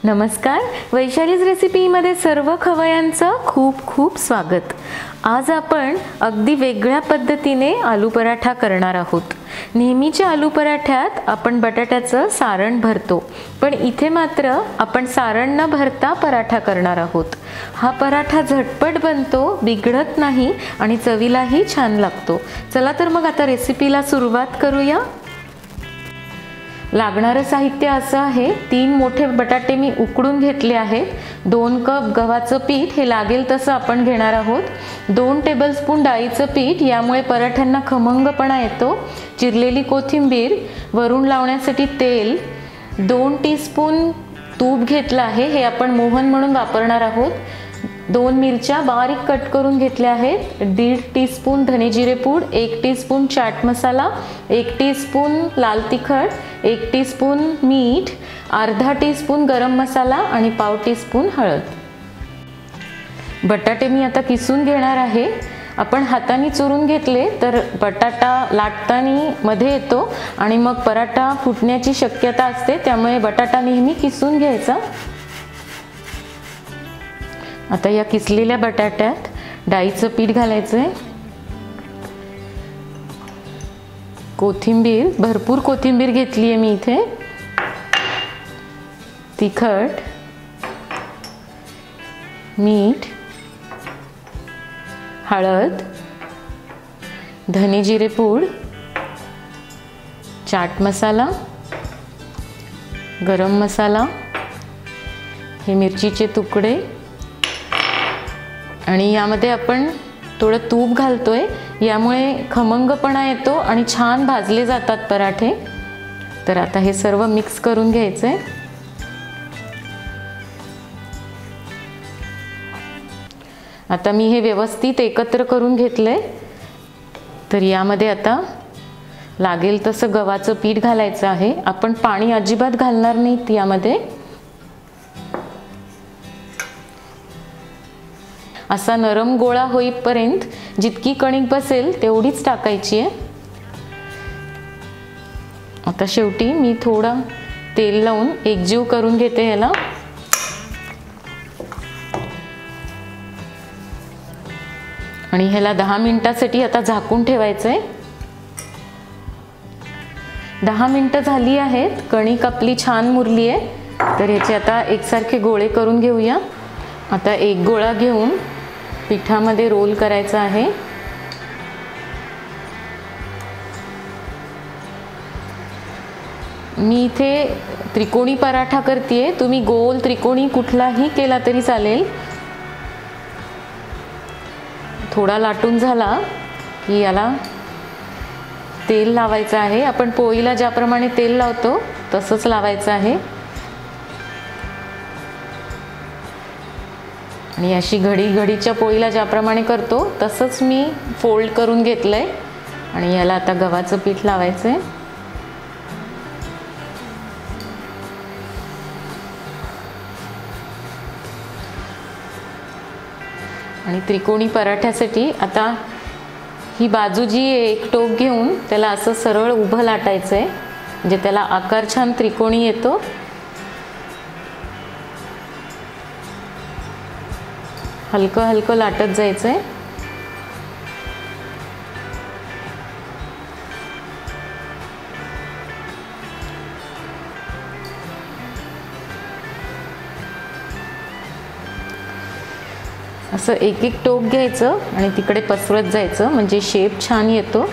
नमस्कार, वैशालीज रेसिपीमध्ये सर्व खवयांचं खूप खूप स्वागत। आज आपण अगदी वेगळ्या पद्धतीने आलू पराठा करणार आहोत। नेहमीच्या आलू पराठ्यात आपण बटाट्याचं सारण भरतो, पण इथे मात्र आपण सारण न भरता पराठा करणार आहोत। हा पराठा झटपट बनतो, बिघडत नाही आणि चवीलाही छान लागतो। चला तर मग आता रेसिपीला सुरुवात करूया। लागणारं साहित्य असं आहे, 3 मोठे बटाटे मी उकडून घेतले आहेत। 2 कप गव्हाचं पीठ हे लागेल तसं आपण घेणार आहोत। 2 टेबलस्पून डाळीचं पीठ, यामुळे पराठ्यांना खमंगपणा येतो। चिरलेली कोथिंबीर, वरून लावण्यासाठी तेल, 2 टीस्पून तूप घेतलं आहे, हे आपण मोहन म्हणून वापरणार आहोत। 2 मिरच्या बारीक कट करून घेतल्या आहेत। 1.5 टीस्पून धने जिरे पूड, 1 टीस्पून चाट मसाला, 1 टीस्पून लाल तिखट, 1 टीस्पून मीठ, अर्धा टीस्पून गरम मसाला आणि पाव टीस्पून हळद। बटाटे मी आता किसून घेणार आहे। आपण हाताने चुरून घेतले तर बटाटा लाटताना मध्ये येतो आणि मग पराठा फुटण्याची शक्यता असते, त्यामुळे बटाटा नेहमी किसून घ्यायचा। आता या किसलेल्या बटाट्यात डाळीचं पीठ घालायचं आहे। कोथिंबीर, भरपूर कोथिंबीर घेतली आहे मी इथे। तिखट, मीठ, हळद, धने जिरे पूड, चाट मसाला, गरम मसाला, हे मिरचीचे तुकडे आणि यामध्ये आपण थोडं तूप घालतोय, यामुळे खमंगपणा येतो आणि छान भाजले जातात पराठे। तर आता हे सर्व मिक्स करून घ्यायचंय। आता मी हे व्यवस्थित एकत्र करून घेतलंय। तर यामध्ये आता लागेल तसं गव्हाचं पीठ घालायचं आहे। आपण पाणी अजिबात घालणार नाहीत यामध्ये। असा नरम गोळा होईपर्यंत जितकी कणिक बसेल तेवढीच टाकायची आहे। आता शेवटी मी थोडं तेल लावून एकजीव करून घेते याला। आणि ह्याला 10 मिनिटांसाठी आता झाकून ठेवायचं आहे। 10 मिनिटं झाली आहेत, कणिक आपली छान मुरली आहे। तर ह्याचे आता एकसारखे गोळे करून घेऊया। आता एक गोळा घेऊन पिठामध्ये रोल करायचा आहे। मी इथे त्रिकोणी पराठा करतेय, तुम्ही गोल त्रिकोणी कुठलाही केला तरी चालेल। थोडा लाटून झाला की याला तेल लावायचं आहे। आपण पोळीला ज्याप्रमाणे तेल लावतो तसंच लावायचं आहे आणि अशी घडीच्या पोळीला ज्याप्रमाणे करतो तसंच मी फोल्ड करून घेतलंय आणि याला आता गव्हाचं पीठ लावायचंय। आणि त्रिकोणी पराठ्यासाठी आता ही बाजू जी एक टोक घेऊन त्याला असं सरळ उभं लाटायचंय, म्हणजे त्याला आकार छान त्रिकोणी येतो। हलकं हलकं लाटत जायचंय। असं एक एक टोक घ्यायचं आणि तिकडे पसरत जायचं, म्हणजे शेप छान येतो।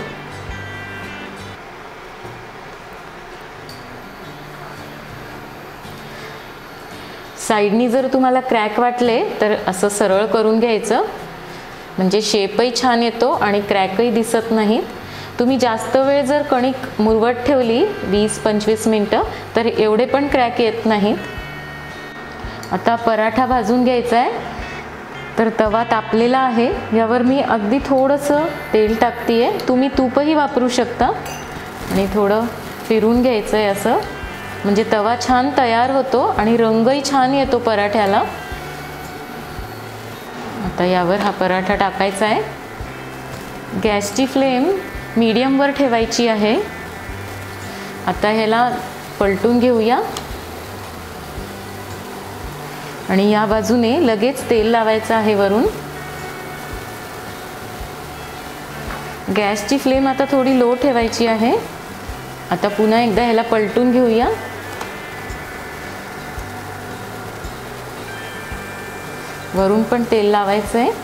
साईडनी जर तुम्हाला क्रॅक वाटले तर असं सरळ करून घ्यायचं, म्हणजे शेपही छान येतो आणि क्रॅकही दिसत नाहीत। तुम्ही जास्त वेळ जर कणिक मुरवत ठेवली 20-25 मिनिटं तर एवढे पण क्रॅक येत नाहीत। आता पराठा भाजून घ्यायचा आहे। तर तवा तापलेला आहे, यावर मी अगदी थोडंसं तेल टाकतेय, तुम्ही तूपही वापरू शकता। आणि थोडं फिरून घ्यायचं आहे असं, म्हणजे तवा छान तयार होतो आणि रंगही छान येतो पराठ्याला। आता यावर हा पराठा टाकायचा आहे। गॅसची फ्लेम मीडियमवर ठेवायची आहे। आता ह्याला पलटून घेऊया। आणि या बाजूने लगेच तेल लावायचं आहे वरून। गॅसची फ्लेम आता थोडी लो ठेवायची आहे। आता पुन्हा एकदा ह्याला पलटून घेऊया। वरून पण तेल लावायचं आहे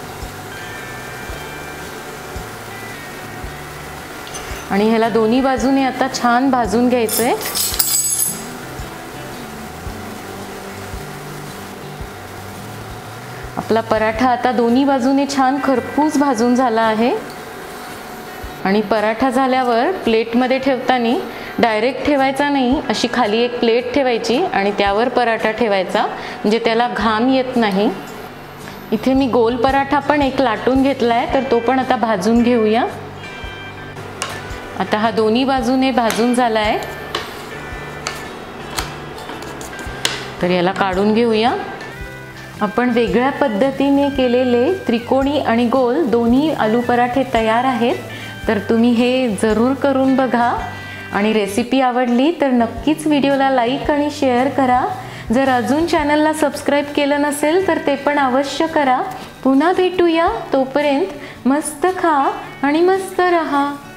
आणि ह्याला दोन्ही बाजूने आता छान भाजून घ्यायचं आहे। आपला पराठा आता दोन्ही बाजूने छान खरपूस भाजून झाला आहे आणि पराठा झाल्यावर प्लेटमध्ये ठेवताना डायरेक्ट ठेवायचा नाही, अशी खाली एक प्लेट ठेवायची आणि त्यावर पराठा ठेवायचा, म्हणजे त्याला घाम येत नाही। इथे मी गोल पराठा पण एक लाटून घेतलाय, तर तो पण आता भाजून घेऊया। आता हा दोन्ही बाजूने भाजून झालाय, तर याला काढून घेऊया। आपण वेगळ्या पद्धतीने केलेले त्रिकोणी आणि गोल दोन्ही आलू पराठे तयार आहेत, तर तुम्ही हे जरूर करून बघा आणि रेसिपी आवडली तर नक्कीच व्हिडिओला लाईक आणि शेअर करा। जर अजून चॅनलला सबस्क्राईब केलं नसेल तर ते पण अवश्य करा। पुन्हा भेटूया, तोपर्यंत मस्त खा आणि मस्त रहा।